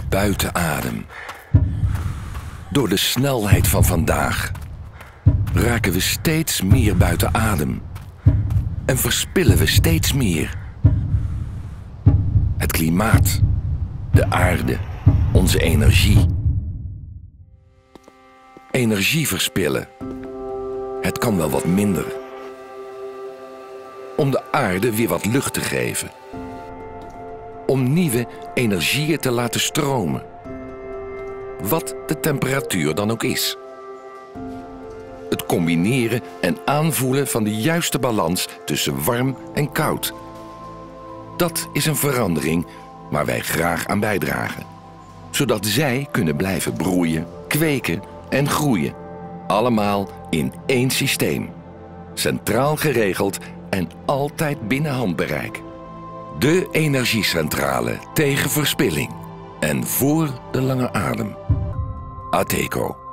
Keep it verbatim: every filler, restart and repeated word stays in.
buiten adem. Door de snelheid van vandaag raken we steeds meer buiten adem en verspillen we steeds meer. Het klimaat, de aarde, onze energie. Energie verspillen. Het kan wel wat minder. Om de aarde weer wat lucht te geven. Om nieuwe energieën te laten stromen. Wat de temperatuur dan ook is. Het combineren en aanvoelen van de juiste balans tussen warm en koud. Dat is een verandering waar wij graag aan bijdragen. Zodat zij kunnen blijven broeien, kweken en groeien. Allemaal in één systeem. Centraal geregeld en altijd binnen handbereik. De energiecentrale tegen verspilling en voor de lange adem. Ateco.